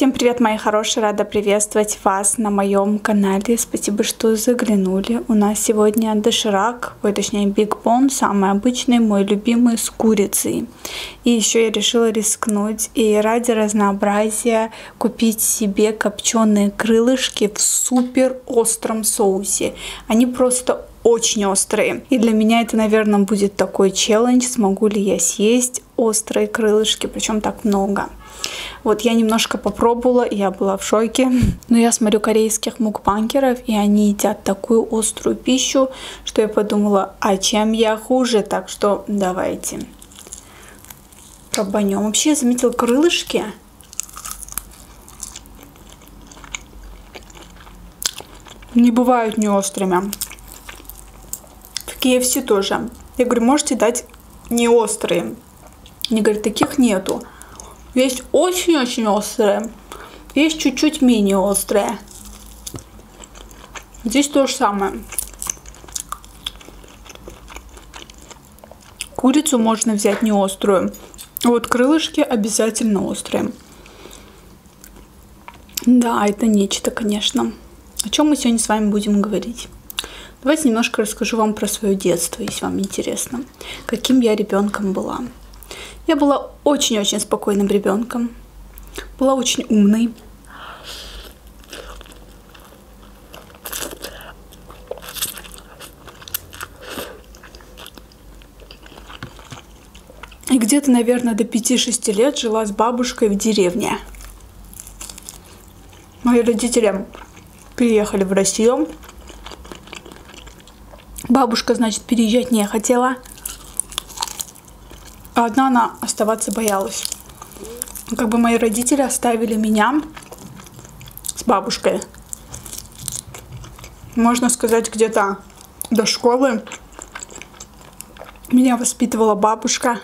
Всем привет, мои хорошие! Рада приветствовать вас на моем канале. Спасибо, что заглянули. У нас сегодня доширак, точнее Big Bone, самый обычный, мой любимый, с курицей. И еще я решила рискнуть и ради разнообразия купить себе копченые крылышки в супер остром соусе. Они просто очень острые. И для меня это, наверное, будет такой челлендж, смогу ли я съесть острые крылышки, причем так много. Вот я немножко попробовала, я была в шоке. Но я смотрю корейских мукбангеров, и они едят такую острую пищу, что я подумала, а чем я хуже? Так что давайте пробанем. Вообще я заметила, крылышки не бывают не острыми. В KFC тоже. Я говорю, можете дать не острые. Они говорят, таких нету. Есть очень-очень острые, есть чуть-чуть менее острые. Здесь то же самое. Курицу можно взять не острую. Вот крылышки обязательно острые. Да, это нечто, конечно. О чем мы сегодня с вами будем говорить? Давайте немножко расскажу вам про свое детство, если вам интересно. Каким я ребенком была. Я была очень-очень спокойным ребенком. Была очень умной. И где-то, наверное, до 5-6 лет жила с бабушкой в деревне. Мои родители переехали в Россию. Бабушка, значит, переезжать не хотела. А одна она оставаться боялась. Как бы мои родители оставили меня с бабушкой. Можно сказать, где-то до школы. Меня воспитывала бабушка.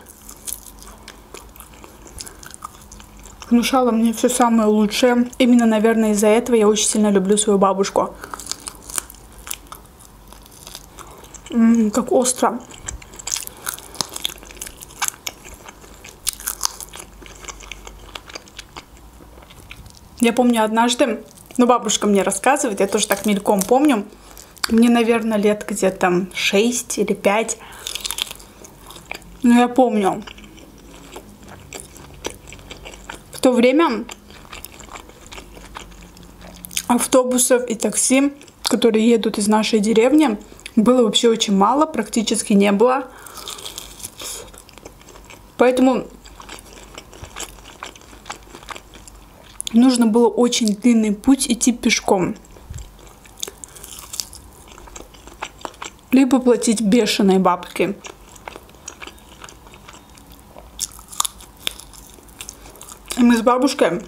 Внушала мне все самое лучшее. Именно, наверное, из-за этого я очень сильно люблю свою бабушку. Как остро. Я помню однажды, бабушка мне рассказывает, я тоже так мельком помню. Мне, наверное, лет где-то 6 или 5. Но я помню. В то время автобусов и такси, которые едут из нашей деревни, было вообще очень мало, практически не было. Поэтому нужно было очень длинный путь идти пешком. Либо платить бешеные бабки. И мы с бабушкой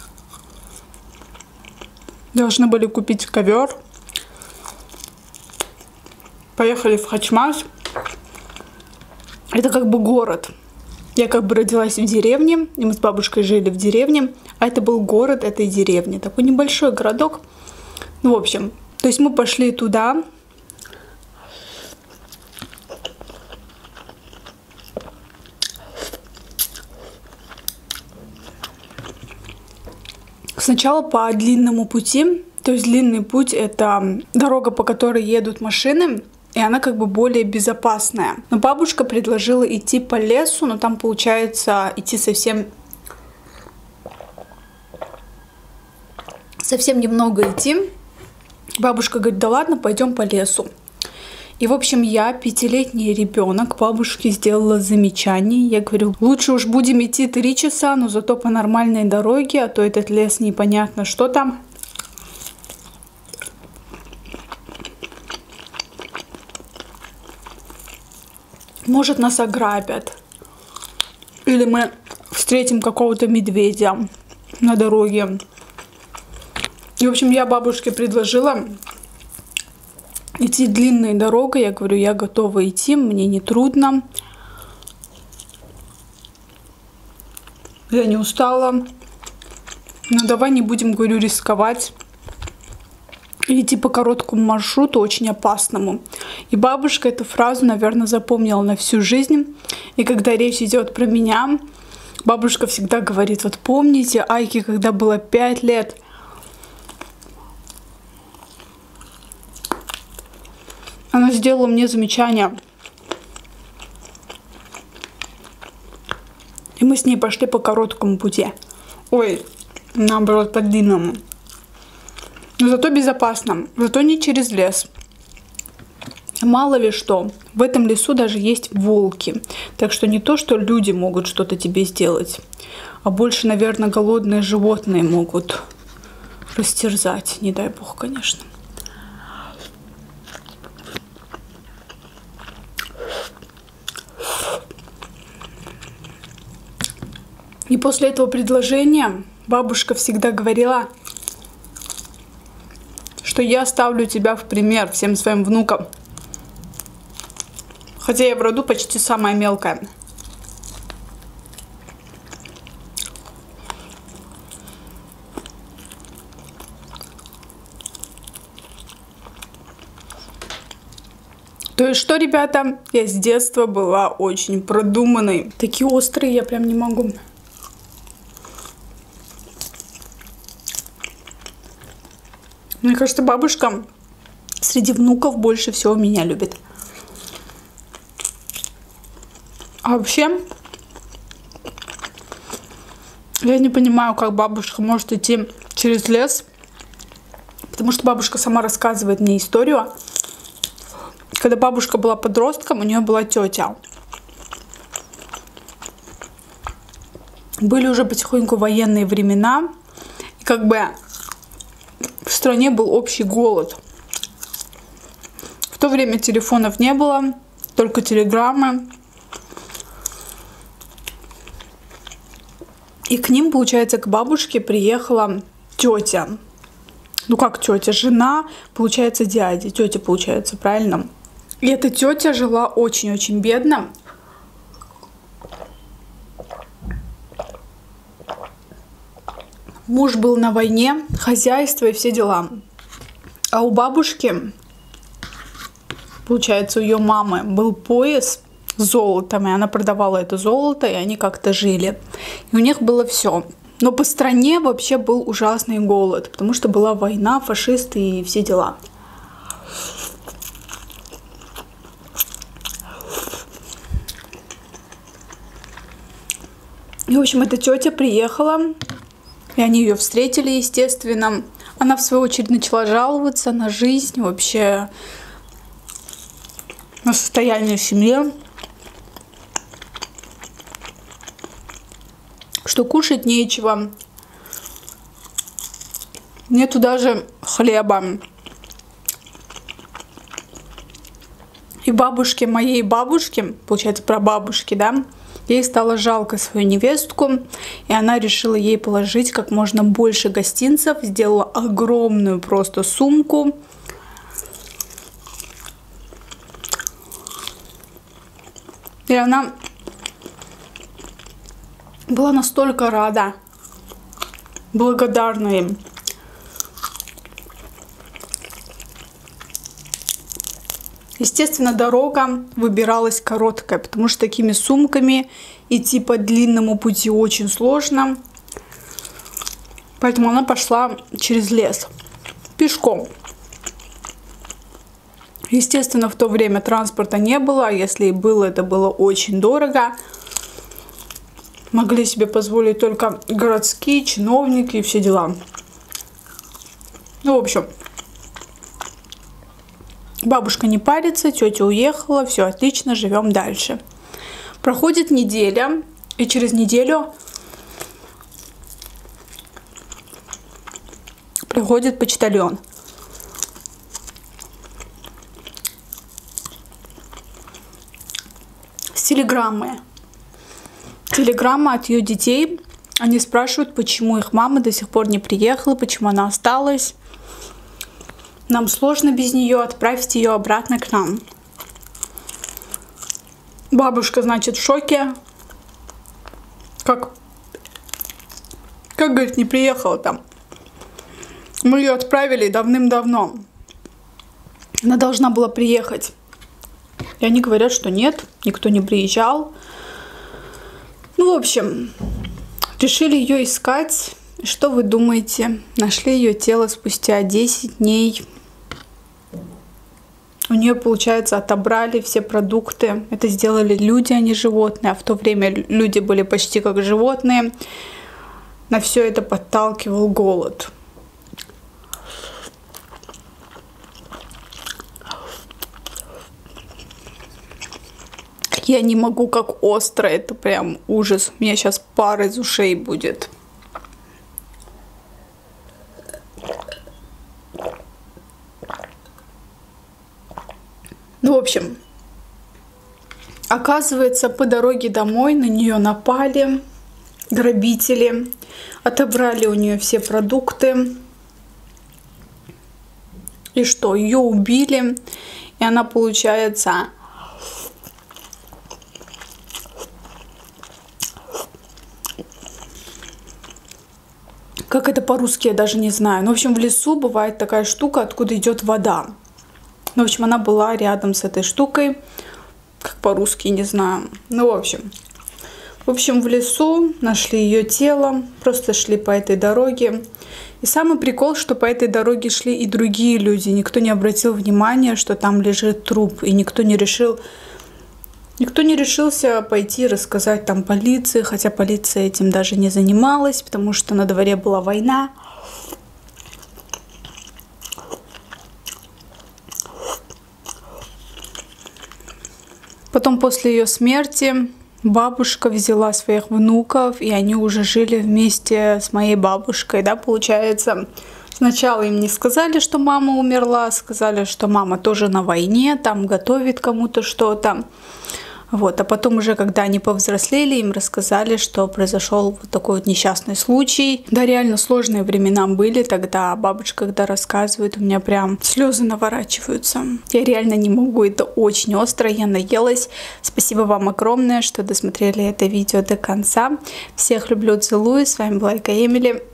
должны были купить ковер. Поехали в Хачмаш. Это как бы город. Я как бы родилась в деревне, и мы с бабушкой жили в деревне, а это был город этой деревни, такой небольшой городок. Ну, в общем, то есть мы пошли туда. Сначала по длинному пути, то есть длинный путь — это дорога, по которой едут машины, и она как бы более безопасная. Но бабушка предложила идти по лесу, но там получается идти совсем немного идти. Бабушка говорит, да ладно, пойдем по лесу. И, в общем, я, 5-летний ребенок, бабушке сделала замечание. Я говорю, лучше уж будем идти 3 часа, но зато по нормальной дороге, а то этот лес непонятно, что там. Может, нас ограбят. Или мы встретим какого-то медведя на дороге. И, в общем, я бабушке предложила идти длинной дорогой. Я говорю, я готова идти, мне не трудно. Я не устала. Но давай не будем, говорю, рисковать. И идти по короткому маршруту, очень опасному. И бабушка эту фразу, наверное, запомнила на всю жизнь. И когда речь идет про меня, Бабушка всегда говорит, вот помните Айке, когда было 5 лет? Она сделала мне замечание. И мы с ней пошли по короткому пути. Ой, наоборот, по длинному. Но зато безопасно. Зато не через лес. Мало ли что. В этом лесу даже есть волки. Так что не то, что люди могут что-то тебе сделать. А больше, наверное, голодные животные могут растерзать. Не дай бог, конечно. И после этого предложения бабушка всегда говорила, что я ставлю тебя в пример всем своим внукам. Хотя я в роду почти самая мелкая. То есть что, ребята, я с детства была очень продуманной. Такие острые я прям не могу. Мне кажется, бабушка среди внуков больше всего меня любит. А вообще, я не понимаю, как бабушка может идти через лес. Потому что бабушка сама рассказывает мне историю. Когда бабушка была подростком, у нее была тетя. Были уже потихоньку военные времена. И как бы в стране был общий голод. В то время телефонов не было, только телеграммы. И к ним, получается, к бабушке приехала тетя. Ну как тетя? Жена, получается, дяди. Тетя, получается, правильно? И эта тетя жила очень-очень бедно. Муж был на войне, хозяйство и все дела. А у бабушки, получается, у ее мамы был пояс с золотом, и она продавала это золото, и они как-то жили. И у них было все. Но по стране вообще был ужасный голод, потому что была война, фашисты и все дела. И, в общем, эта тетя приехала, и они ее встретили, естественно. Она, в свою очередь, начала жаловаться на жизнь, вообще на состояние в семье. Что кушать нечего. Нету даже хлеба. И бабушке, моей бабушке, получается, прабабушке, да, ей стало жалко свою невестку, и она решила ей положить как можно больше гостинцев, сделала огромную просто сумку. И она была настолько рада, благодарна им. Естественно, дорога выбиралась короткая, потому что такими сумками идти по длинному пути очень сложно. Поэтому она пошла через лес, пешком. Естественно, в то время транспорта не было, а если и было, это было очень дорого. Могли себе позволить только городские чиновники и все дела. Ну, в общем, бабушка не парится, тетя уехала, все отлично, живем дальше. Проходит неделя, и через неделю приходит почтальон. С телеграммой. Телеграмма от ее детей. Они спрашивают, почему их мама до сих пор не приехала, почему она осталась. Нам сложно без нее, отправьте ее обратно к нам. Бабушка, значит, в шоке. Как, говорит, не приехала там. Мы ее отправили давным-давно. Она должна была приехать. И они говорят, что нет, никто не приезжал. Ну, в общем, решили ее искать. Что вы думаете? Нашли ее тело спустя 10 дней. У нее, получается, отобрали все продукты. Это сделали люди, а не животные. А в то время люди были почти как животные. На все это подталкивал голод. Я не могу, как остро. Это прям ужас. У меня сейчас пар из ушей будет. Ну, в общем, оказывается, по дороге домой на нее напали грабители, отобрали у нее все продукты. И что? Ее убили, и она, получается, как это по-русски, я даже не знаю. Ну, в общем, в лесу бывает такая штука, откуда идет вода. Ну, в общем, она была рядом с этой штукой. Как по-русски, не знаю. Ну, в общем, в лесу нашли ее тело. Просто шли по этой дороге. И самый прикол, что по этой дороге шли и другие люди. Никто не обратил внимания, что там лежит труп. И никто не решился пойти рассказать там полиции. Хотя полиция этим даже не занималась, потому что на дворе была война. Потом после ее смерти бабушка взяла своих внуков, и они уже жили вместе с моей бабушкой, да, получается. Сначала им не сказали, что мама умерла, сказали, что мама тоже на войне, там готовит кому-то что-то. Вот, а потом уже, когда они повзрослели, им рассказали, что произошел вот такой вот несчастный случай. Да, реально сложные времена были тогда. Бабушка, когда рассказывает, у меня прям слезы наворачиваются. Я реально не могу, это очень остро, я наелась. Спасибо вам огромное, что досмотрели это видео до конца. Всех люблю, целую. С вами была Эко Эмили.